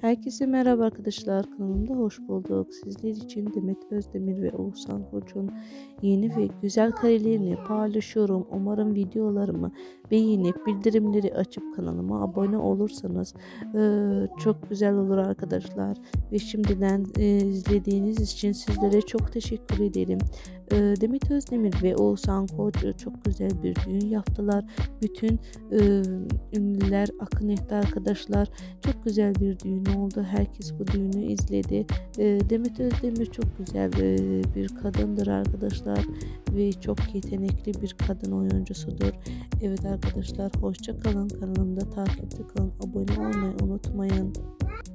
Herkese merhaba arkadaşlar, kanalımda hoş bulduk. Sizler için Demet Özdemir ve Oğuzhan Koç'un yeni ve güzel karelerini paylaşıyorum. Umarım videolarımı beğenip bildirimleri açıp kanalıma abone olursanız çok güzel olur arkadaşlar. Ve şimdiden izlediğiniz için sizlere çok teşekkür ederim. Demet Özdemir ve Oğuzhan Koç çok güzel bir düğün yaptılar. Bütün ünlüler akın etti arkadaşlar. Çok güzel bir düğün oldu. Herkes bu düğünü izledi. Demet Özdemir çok güzel bir kadındır arkadaşlar ve çok yetenekli bir kadın oyuncusudur. Evet arkadaşlar, hoşça kalın, kanalımda takipte kalın, abone olmayı unutmayın.